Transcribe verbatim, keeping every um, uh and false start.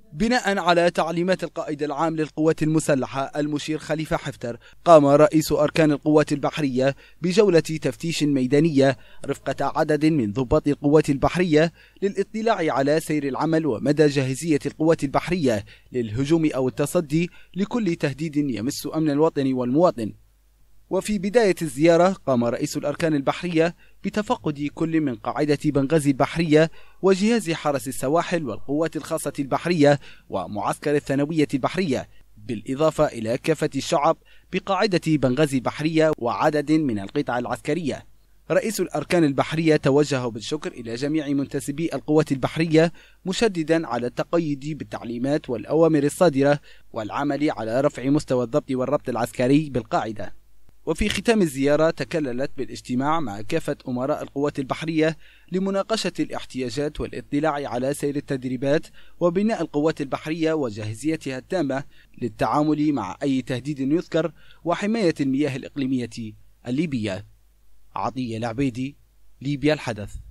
بناء على تعليمات القائد العام للقوات المسلحة المشير خليفة حفتر، قام رئيس أركان القوات البحرية بجولة تفتيش ميدانية رفقة عدد من ضباط القوات البحرية للاطلاع على سير العمل ومدى جاهزية القوات البحرية للهجوم أو التصدي لكل تهديد يمس أمن الوطن والمواطن. وفي بداية الزيارة قام رئيس الأركان البحرية بتفقد كل من قاعدة بنغازي البحرية وجهاز حرس السواحل والقوات الخاصة البحرية ومعسكر الثانوية البحرية، بالإضافة إلى كافة الشعب بقاعدة بنغازي البحرية وعدد من القطع العسكرية. رئيس الأركان البحرية توجه بالشكر إلى جميع منتسبي القوات البحرية، مشددا على التقيد بالتعليمات والأوامر الصادرة والعمل على رفع مستوى الضبط والربط العسكري بالقاعدة. وفي ختام الزيارة تكللت بالاجتماع مع كافة أمراء القوات البحرية لمناقشة الاحتياجات والاطلاع على سير التدريبات وبناء القوات البحرية وجاهزيتها التامة للتعامل مع أي تهديد يذكر وحماية المياه الإقليمية الليبية. عطية العبيدي، ليبيا الحدث.